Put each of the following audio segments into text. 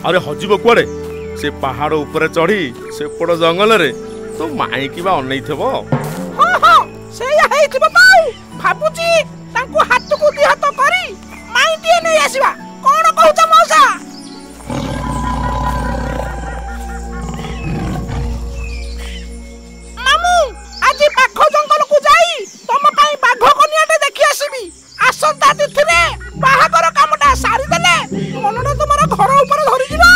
अरे हजिब कुआडे से पहाड़ ऊपर चढ़ी से पड़ जंगल रे तो माई की बा अनै थबो। हां हां सेया हेइथिबो पाऊ भाबुची तांको हाथ को दी हाथ करी माई टिए नै आसीबा कोन कहउछ मौसा। मामू आज पाखो जंगल को जाई तम पई बाघ कनियाटे देखि आसीबी आसंता तिथिरे बाहागर कामटा सारी देले मनटा तुमरा घर ऊपर धरि जिबो।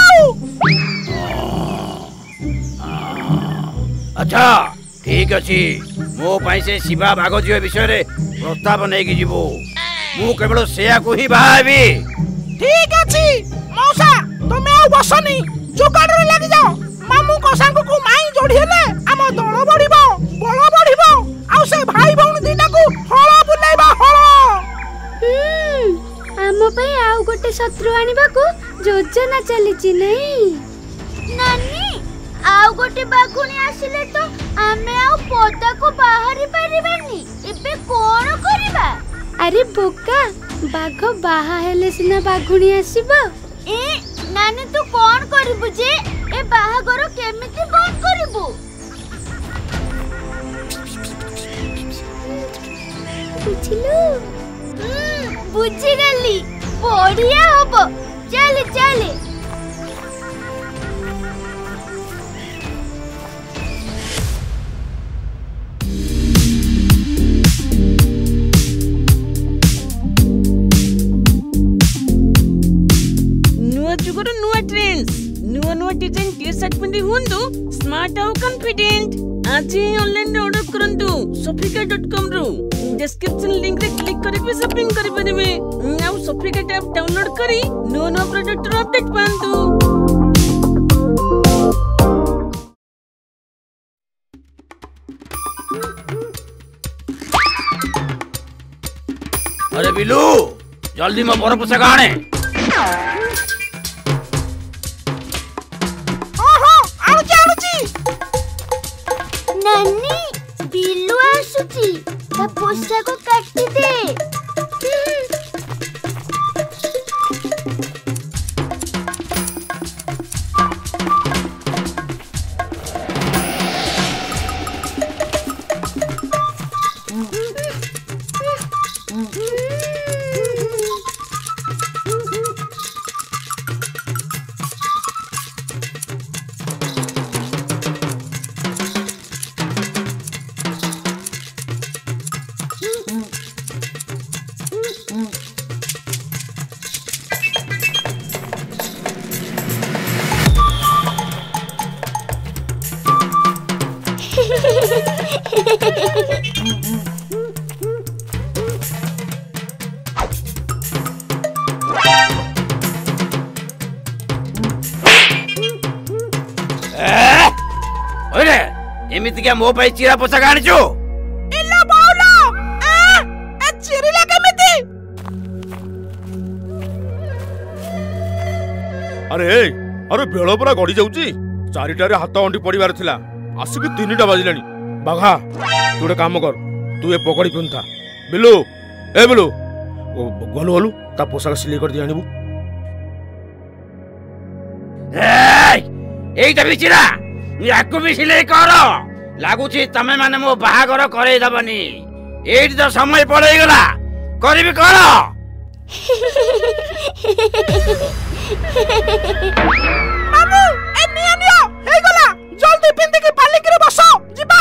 अच्छा ठीक अछि मो पाई से शिवा बाघ जीव विषय रे प्रस्ताव नै कि जीवो मु केवल सेया को ही भाबी। ठीक अछि मौसा तुमे आ बसनी जुगाड़ रे लागि जाओ मामू को संग को माई जोड़िले हम दळ बढिबो बळ बढिबो आ से भाई भौणी दिना को हळ बुलाइबा हळ। हम पई आउ गोटे शत्रु आनिबा को योजना चलीची नहीं नानी। आउ गोटे बाघुणी आसिले तो आमे आउ पदा को बाहरी परिबानी एबे कोन करिबा। अरे बोका बाघ बाहा हेले सिना बाघुणी आसीबो। ए नानी तू कोन करिबु जे ए बाहागर केमिति बंद करिबु। बुझिलु बुझी गली बढ़िया होबो चल चल। नुआ ट्रेंड्स नुआ नुआ डिजाइन टी शर्ट पिंदी हुंदु स्मार्ट और कॉन्फिडेंट आज ही ऑनलाइन रे ऑर्डर करंतु sofika.com रो डिस्क्रिप्शन लिंक रे क्लिक करि पे शॉपिंग करि परिबे आ सोफिका ऐप डाउनलोड करी नुआ नुआ प्रोडक्ट रो अपडेट पांतु। अरे बिलू जल्दी मो पर पोषक आने। नानी बिल्लू आसुची ता पोषा को काटी दे। एमिति क्या मो पाई चिरा पोषक आनिचो इल्लो बाउलो ए चिरिला केमिति। अरे अरे बेଳ पुरा गडी जाउची चारिटारे हाथ अंडी पड़िबार थिला आसिक 3टा बाजिलानी। बाघा तू गोटे काम कर तू ए पकड़ी पिंथा बिलू ए बिलू गलु गलु ता पोषक सिलाई कर दि आनिबू। एइटा बिचिरा याकू भी सिलाई कर लागुची तमे माने मो बाहागर करे दबनी एइट तो समय पड़े गला करबी कर। मामू ए निया निया हे गला जल्दी पिंदी के पालिक रे बसो जिबा।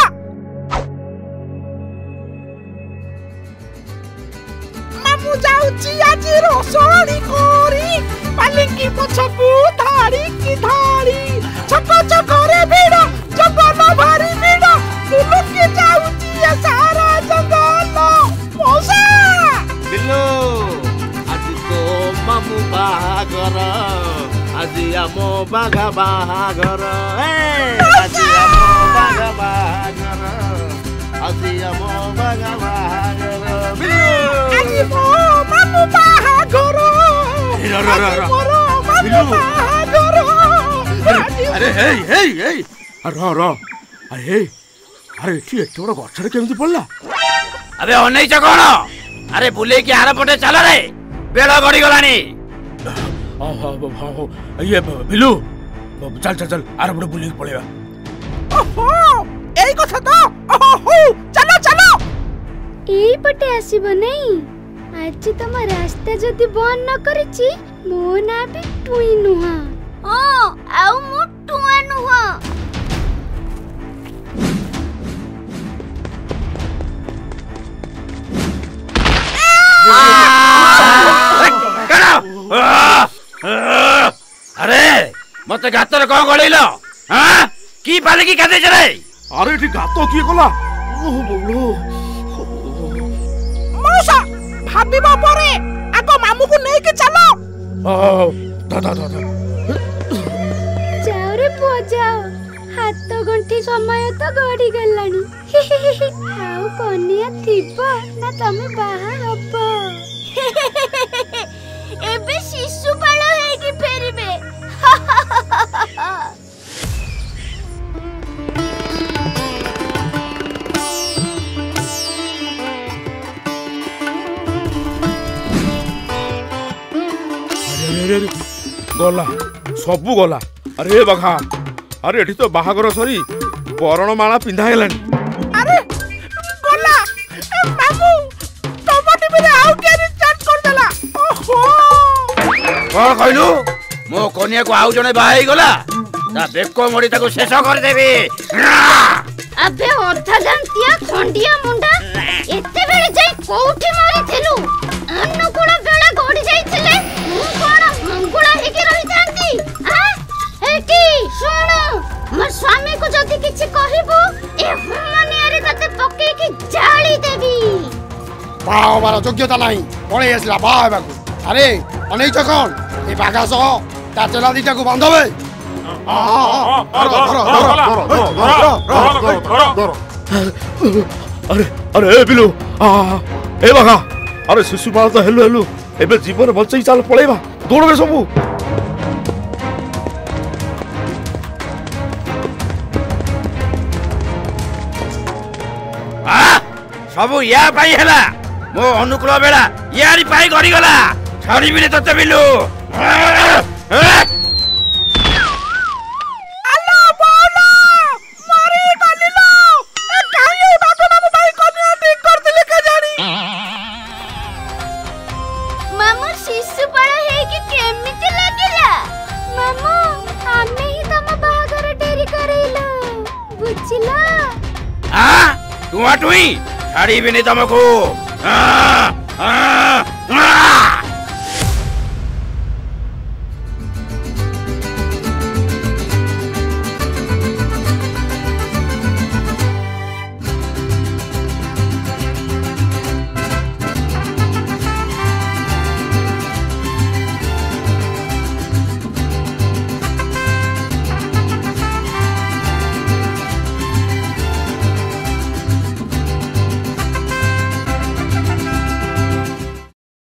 मामू जाउची आज रोसणी कोरी पालिकी पछपु धाड़ी की धाड़ी छक छक रे भीड़ जंगल भारी भीड़ बुलु के जाउची ये सारा जंगल मौसा। बिल्लू आज तो मामू बाहागर आज आमो बाघा बाहागर आज आमो बाघा बाहागर आज आमो बाघा बाहागर बिल्लू आज मो मामू बाहागर बिलू अरे हे हे हे रो रो अरे अरे एठी एते बड़ गछरे केमति पड़ला। अबे अनैच कोन अरे बुले के आर पटे चल रे बेळ गडी गलानी। ये बिलू चल चल चल आर बड़े बुली पड़ेगा। ओहो एई कथा तो ओहो चलो चलो एई पटे आसीबो नहीं आज तुम रास्ता जदि बंद न करिछि मो ना भी टुई नुहा ओ आउ मो टुआ नुहा अरे मते गातर कौन गळैलो हां की पाले की कादे चले अरे एठी गातो की कला ओह बोलो मौसा भाबिबा परे आगो मामू को नै के चलो दा जाओ रे पुआ जाओ हाथ गंठी समय तो गड़ी गलानी आउ कनिया थिबो ना तमे बाहा हबो एबे शिशु बाळ है कि फेरबे अरे गला सबू गला। अरे बघा अरे एठी तो बाहागर सरी बरणमाला पिंधा हेलानी। अरे गोला मामू टमाटी में आउ के रिचार्ज कर देला ओहो कौन कहलु मो कन्या को आउ जने बाई गला ता बेको मोड़ी ताको शेष कर देबी। अबे ओथा जानतिया खंडिया मुंडा एते बेले जाई कोठी मारी थिलु अन्नकुड़ा बेला गड़ी जाईथिले मु कोन मंगुळा हेके रही जानती आ हेकी सुनो मोर स्वामी को जदी किछि कहिबो ए हुमनियारे तते पके की जाली देबी बाहा बार योग्यता नहीं पळे आसला बाहा हेबाकू। अरे अनै छ कोन ए बागा सह ता चला दिटा को बांधबे अरे अरे बिलू ए बघा अरे शिशुपाल तो हेलु हेलु एबे जीवन बचई चाल पळेबा दौड़बे सबू। सबू या पाई हैला मो अनुकूल बेला यारी पाई गरी गला छाड़ी बिले तते बिलू। अल्लाह बोलो मारी गलिलो ए काहे बाबू मामू भाई कन्या ठीक कर दिले के जानी मामू शिशु बड़ है कि केमिति लागिला मामू हमें ही तम बाहागर डेरी करेलो बुझिला हां तू अटुई छाड़ी बिने तमको हां